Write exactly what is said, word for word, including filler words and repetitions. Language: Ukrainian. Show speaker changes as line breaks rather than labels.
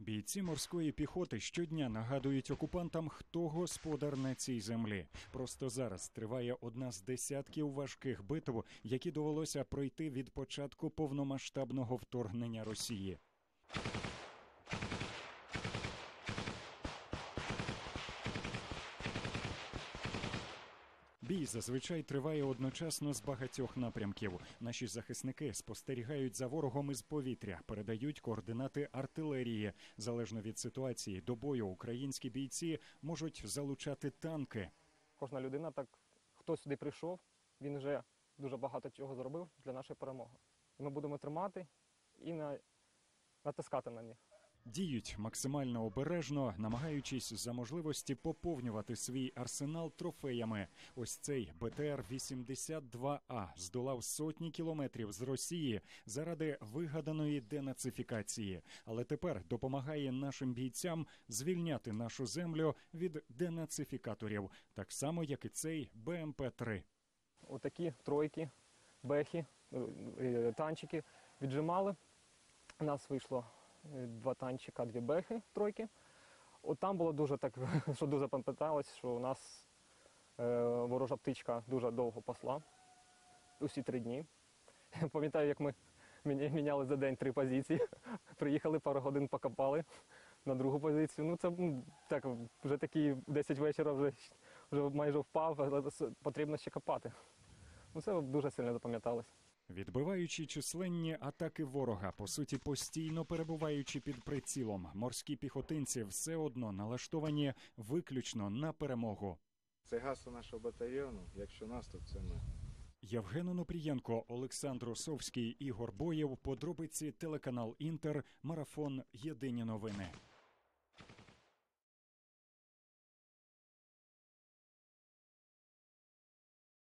Бійці морської піхоти щодня нагадують окупантам, хто господар на цій землі. Просто зараз триває одна з десятків важких битв, які довелося пройти від початку повномасштабного вторгнення Росії. Бій зазвичай триває одночасно з багатьох напрямків. Наші захисники спостерігають за ворогом із повітря, передають координати артилерії. Залежно від ситуації, до бою українські бійці можуть залучати танки.
Кожна людина, так, хто сюди прийшов, він вже дуже багато чого зробив для нашої перемоги. І ми будемо тримати і на... натискати на них.
Діють максимально обережно, намагаючись за можливості поповнювати свій арсенал трофеями. Ось цей Б Т Р вісімдесят два А здолав сотні кілометрів з Росії заради вигаданої денацифікації. Але тепер допомагає нашим бійцям звільняти нашу землю від денацифікаторів. Так само, як і цей Б М П три.
Отакі тройки, бехи, танчики віджимали. У нас вийшло два танчика, дві бехи, тройки. От там було дуже так, що дуже пам'яталось, що у нас е, ворожа птичка дуже довго пасла, усі три дні. Пам'ятаю, як ми міняли за день три позиції, приїхали, пару годин покопали на другу позицію. Ну це так, вже такі десять вечора вже, вже майже впав, але потрібно ще копати. Ну це дуже сильно запам'яталось.
Відбиваючи численні атаки ворога, по суті постійно перебуваючи під прицілом, морські піхотинці все одно налаштовані виключно на перемогу.
Це гасло нашого батальйону, якщо наступ, це ми.
Євген Онопрієнко, Олександр Осовський, Ігор Боєв, подробиці, телеканал Інтер, марафон «Єдині новини».